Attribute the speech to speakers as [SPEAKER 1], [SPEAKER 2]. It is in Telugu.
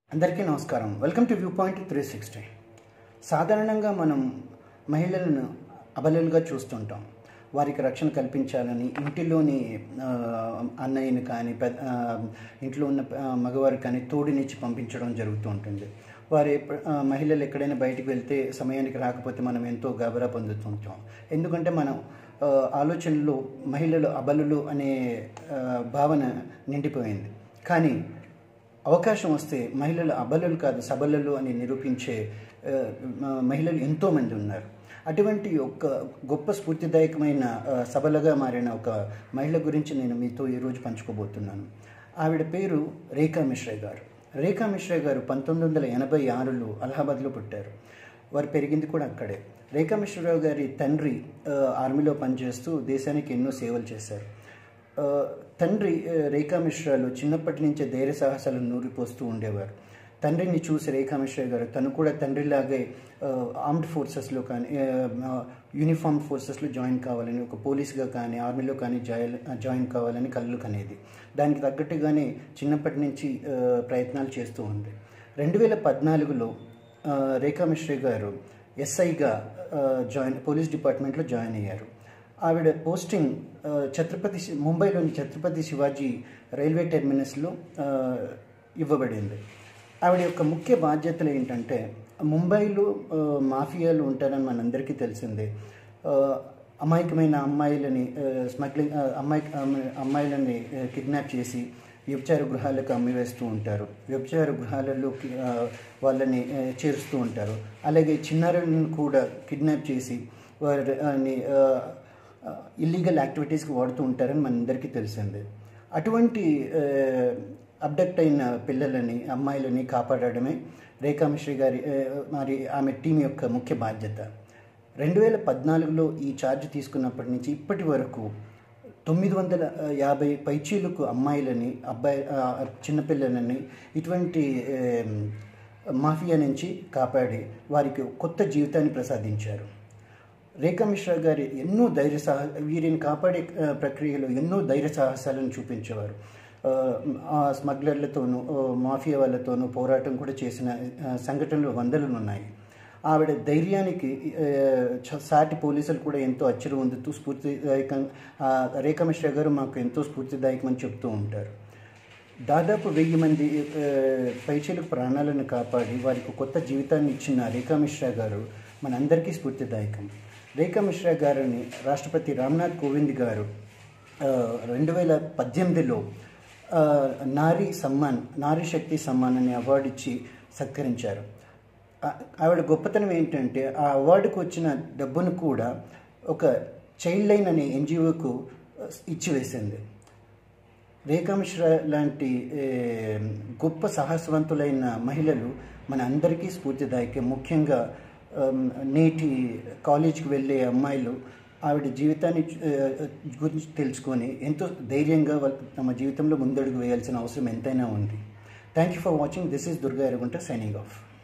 [SPEAKER 1] అందరికీ నమస్కారం. Welcome to view point 360. సాధారణంగా మనం మహిళలను అబలలుగా చూస్తుంటాం. వారికి రక్షణ కల్పించాలని ఇంటిలోని అన్నయ్యని కానీ ఇంట్లో ఉన్న మగవారికి కానీ తోడునిచ్చి పంపించడం జరుగుతూ ఉంటుంది. మహిళలు ఎక్కడైనా బయటికి వెళ్తే సమయానికి రాకపోతే మనం ఎంతో గాబరా పొందుతుంటాం. ఎందుకంటే మనం ఆలోచనలో మహిళలు అబలులు అనే భావన నిండిపోయింది. కానీ అవకాశం వస్తే మహిళలు అబలలు కాదు సబలలు అని నిరూపించే మహిళలు ఎంతోమంది ఉన్నారు. అటువంటి ఒక గొప్ప స్ఫూర్తిదాయకమైన సబలగా మారిన ఒక మహిళ గురించి నేను మీతో ఈరోజు పంచుకోబోతున్నాను. ఆవిడ పేరు రేఖా మిశ్రా గారు. రేఖా మిశ్రా గారు 1986లో అలహాబాద్లో పుట్టారు. వారు పెరిగింది కూడా అక్కడే. రేఖా మిశ్రారావు గారి తండ్రి ఆర్మీలో పనిచేస్తూ దేశానికి ఎన్నో సేవలు చేశారు. తండ్రి రేఖా మిశ్రాలు చిన్నప్పటి నుంచే ధైర్య సాహసాలను నూరిపోస్తూ ఉండేవారు. తండ్రిని చూసి రేఖా మిశ్రా గారు తను కూడా తండ్రిలాగే ఆర్మ్డ్ ఫోర్సెస్లో కానీ యూనిఫామ్ ఫోర్సెస్లో జాయిన్ కావాలని, ఒక పోలీస్గా కానీ ఆర్మీలో కానీ జాయిన్ కావాలని కలలు కనేది. దానికి తగ్గట్టుగానే చిన్నప్పటి నుంచి ప్రయత్నాలు చేస్తూ ఉంది. 2014లో రేఖా మిశ్రా గారు ఎస్ఐగా పోలీస్ డిపార్ట్మెంట్లో జాయిన్ అయ్యారు. ఆవిడ పోస్టింగ్ ముంబైలోని ఛత్రపతి శివాజీ రైల్వే టెర్మినస్లో ఇవ్వబడింది. ఆవిడ యొక్క ముఖ్య బాధ్యతలు ఏంటంటే, ముంబైలో మాఫియాలు ఉంటారని మనందరికీ తెలిసిందే. అమాయకమైన అమ్మాయిలని కిడ్నాప్ చేసి వ్యభిచార గృహాలకు అమ్మివేస్తూ ఉంటారు. వ్యభిచార గృహాలలో వాళ్ళని చేరుస్తూ ఉంటారు. అలాగే చిన్నారులను కూడా కిడ్నాప్ చేసి వారిని ఇల్లీగల్ యాక్టివిటీస్కి వాడుతూ ఉంటారని మనందరికీ తెలిసిందే. అటువంటి అబ్డక్ట్ అయిన పిల్లలని అమ్మాయిలని కాపాడడమే రేఖా మిశ్రా గారి మరి ఆమె టీం యొక్క ముఖ్య బాధ్యత. 2014లో ఈ ఛార్జ్ తీసుకున్నప్పటి నుంచి ఇప్పటి వరకు 950 పైచీలకు అమ్మాయిలని చిన్నపిల్లలని ఇటువంటి మాఫియా నుంచి కాపాడి వారికి కొత్త జీవితాన్ని ప్రసాదించారు. రేఖా మిశ్రా గారి వీరిని కాపాడే ప్రక్రియలో ఎన్నో ధైర్య సాహసాలను చూపించేవారు. స్మగ్లర్లతోనూ మాఫియా వాళ్ళతోనూ పోరాటం కూడా చేసిన సంఘటనలు వందలు ఉన్నాయి. ఆవిడ ధైర్యానికి సాటి పోలీసులు కూడా ఎంతో అచ్చరు పొందుతూ రేఖా మిశ్రా గారు మాకు ఎంతో స్ఫూర్తిదాయకమని చెప్తూ ఉంటారు. దాదాపు 1000 మంది పైచీలకు ప్రాణాలను కాపాడి వారికి కొత్త జీవితాన్ని ఇచ్చిన రేఖా మిశ్రా గారు మనందరికీ స్ఫూర్తిదాయకం. రేఖా మిశ్రా గారిని రాష్ట్రపతి రామ్నాథ్ కోవింద్ గారు 2018లో నారీ శక్తి సమ్మాన్ అనే అవార్డు ఇచ్చి సత్కరించారు. ఆవిడ గొప్పతనం ఏంటంటే, ఆ అవార్డుకు వచ్చిన డబ్బును కూడా ఒక చైల్డ్ లైన్ అనే ఎన్జిఓకు ఇచ్చివేసింది. రేఖా మిశ్రా లాంటి గొప్ప సాహసవంతులైన మహిళలు మన అందరికీ స్ఫూర్తిదాయకం. ముఖ్యంగా నేటి కాలేజీకి వెళ్ళే అమ్మాయిలు ఆవిడ జీవితాన్ని గురించి తెలుసుకొని ఎంతో ధైర్యంగా తమ జీవితంలో ముందడుగు వేయాల్సిన అవసరం ఎంతైనా ఉంది. Thank you for watching. This is Durga Erragunta signing of.